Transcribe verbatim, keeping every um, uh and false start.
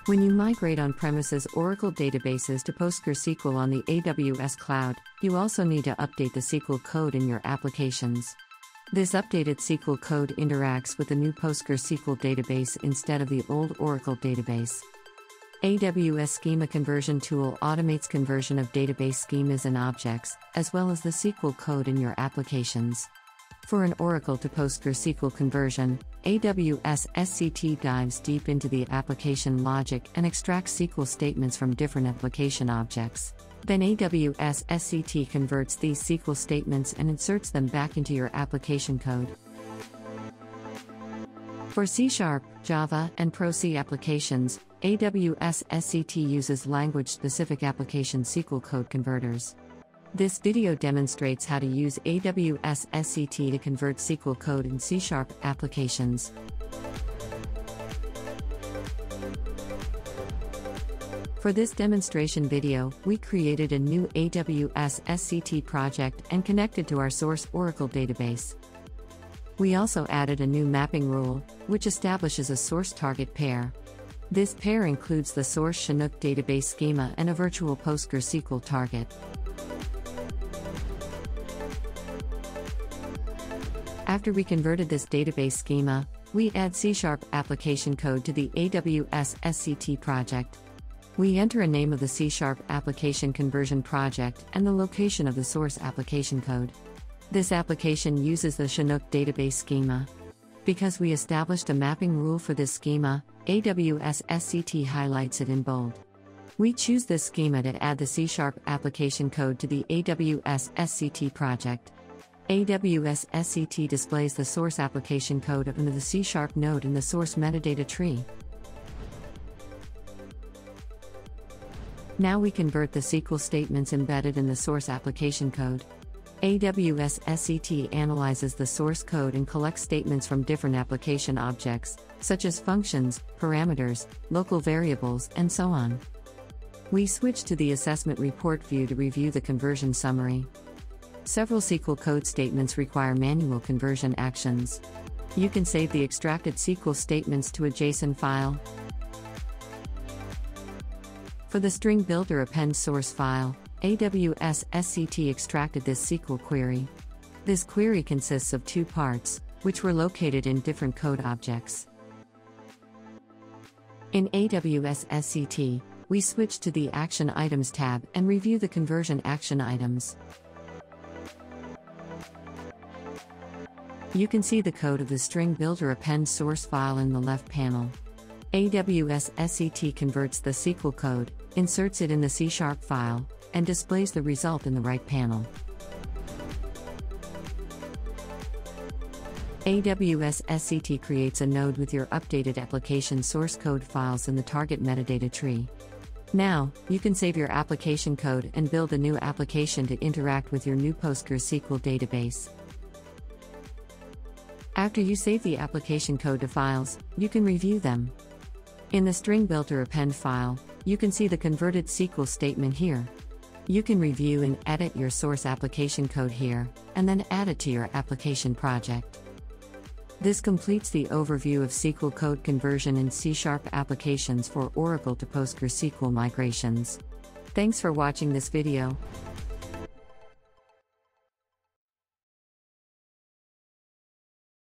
When you migrate on-premises Oracle databases to PostgreSQL on the A W S cloud, you also need to update the S Q L code in your applications. This updated S Q L code interacts with the new PostgreSQL database instead of the old Oracle database. A W S Schema Conversion Tool automates conversion of database schemas and objects, as well as the S Q L code in your applications. For an Oracle to PostgreSQL conversion, A W S S C T dives deep into the application logic and extracts S Q L statements from different application objects. Then A W S S C T converts these S Q L statements and inserts them back into your application code. For C Sharp, Java, and Pro C applications, A W S S C T uses language-specific application S Q L code converters. This video demonstrates how to use A W S S C T to convert S Q L code in C Sharp applications. For this demonstration video, we created a new A W S S C T project and connected to our source Oracle database. We also added a new mapping rule, which establishes a source target pair. This pair includes the source Chinook database schema and a virtual PostgreSQL target. After we converted this database schema, we add C Sharp application code to the A W S S C T project. We enter a name of the C Sharp application conversion project and the location of the source application code. This application uses the Chinook database schema. Because we established a mapping rule for this schema, A W S S C T highlights it in bold. We choose this schema to add the C Sharp application code to the A W S S C T project. A W S S C T displays the source application code under the C Sharp node in the source metadata tree. Now we convert the S Q L statements embedded in the source application code. A W S S C T analyzes the source code and collects statements from different application objects, such as functions, parameters, local variables, and so on. We switch to the assessment report view to review the conversion summary. Several S Q L code statements require manual conversion actions. You can save the extracted S Q L statements to a JSON file. For the string builder append source file, A W S S C T extracted this S Q L query. This query consists of two parts, which were located in different code objects. In A W S S C T, we switch to the Action Items tab and review the conversion action items. You can see the code of the string builder append source file in the left panel. A W S S C T converts the S Q L code, inserts it in the C Sharp file, and displays the result in the right panel. A W S S C T creates a node with your updated application source code files in the target metadata tree. Now, you can save your application code and build a new application to interact with your new PostgreSQL database. After you save the application code to files, you can review them. In the string builder append file, you can see the converted S Q L statement here. You can review and edit your source application code here, and then add it to your application project. This completes the overview of S Q L code conversion in C Sharp applications for Oracle to PostgreSQL migrations. Thanks for watching this video.